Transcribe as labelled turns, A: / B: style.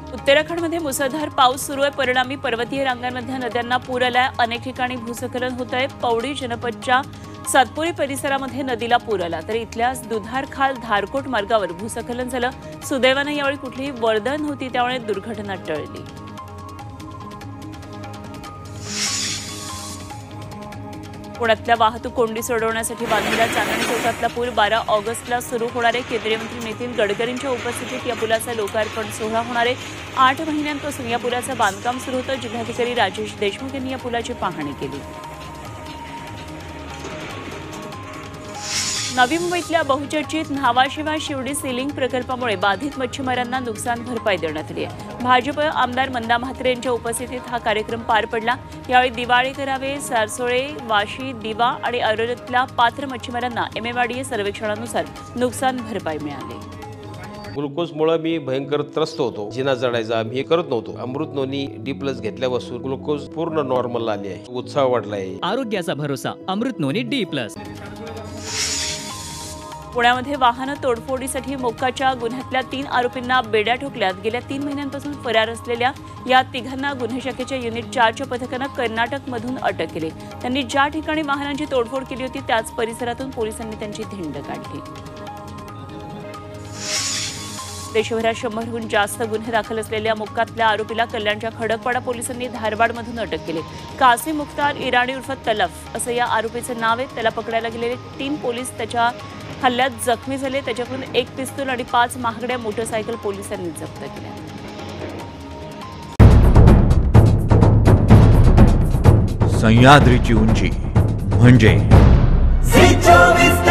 A: उत्तराखंडमध्ये मुसळधार पाऊस सुरू आहे। परिणामी पर्वतीय रांगांमधल्या नद्यांना पूर आलाय। अनेक ठिकाणी भूस्खलन होत आहे। पौडी जनपदच्या सातपुरी परिसरामध्ये नदीला पूर आला, तर इथल्या दुधार खाल धारकोट मार्गावर भूस्खलन झालं। सुदैवाने यावेळी कुठलीही वर्दळ नव्हती, त्यामुळे दुर्घटना टळली। पुण्यातल्या वाहतूक कोंडी सोडवण्यासाठी बांधलेला चांदणी चौकातला पूल 12 ऑगस्टला सुरू होणार आहे। केंद्रीय मंत्री नितीन गडकरींच्या उपस्थितीत या पुलाचा लोकार्पण सोहळा होणार आहे। 8 महिन्यांपासून या पुलाचं बांधकाम सुरू होतं। जिल्हाधिकारी राजेश देशमुख यांनी या पुलाची पाहणी केली। नवी मुंबईतल्या बहुचर्चित न्हावाशेवा शिवडी सीलिंग प्रकल्पामुळे बाधित मच्छीमारांना नुकसान भरपाई देण्यात आली आहे। भाजप आमदार मंदा म्हात्रे यांच्या उपस्थितीत हा कार्यक्रम पार पडला। यावेळी दिवाळी करावे, सारसोळे, वाशी, दिवा आणि अरोल्यातल्या पात्र मच्छीमारांना एमएमआरडीए सर्वेक्षणानुसार नुकसान भरपाई मिळाली।
B: ग्लुकोजमुळे मी भयंकर त्रस्त होतो। जिना चढायचा मी हे करत नव्हतो। अमृत नोनी D+ घेतल्यापासून ग्लुकोज पूर्ण नॉर्मल आली आहे। उत्साह वाढलाय।
C: आरोग्याचा भरोसा अमृत नोनी D+।
A: पुण्यामध्ये वाहन तोडफोडीसाठी मोक्काच्या गुन्ह्यातल्या 3 आरोपींना बेड्या ठोकल्यात। गेल्या 3 महिन्यांपासून फरार असलेल्या या तिघांना गुन्हे शाखेच्या युनिट 4च्या पथकानं कर्नाटकमधून अटक केली। त्यांनी ज्या ठिकाणी वाहनांची तोडफोड केली होती त्याच परिसरातून पोलिसांनी त्यांची धिंड काढली। देशभरात 100हून जास्त गुन्हे दाखल असलेल्या मोक्कातल्या आरोपीला कल्याणच्या खडकपाडा पोलिसांनी धारवाडमधून अटक केली। कासिम मुख्तार इराणी उर्फ तलफ असं या आरोपीचं नाव आहे। त्याला पकडायला गेलेले 3 पोलीस त्याच्या हल्ल्यात जखमी झाले। त्याच्याकडून 1 पिस्तूल आणि 5 महागड्या मोटरसायकल पोलिसांनी जप्त केल्या।
D: सह्याद्रीची उंची म्हणजे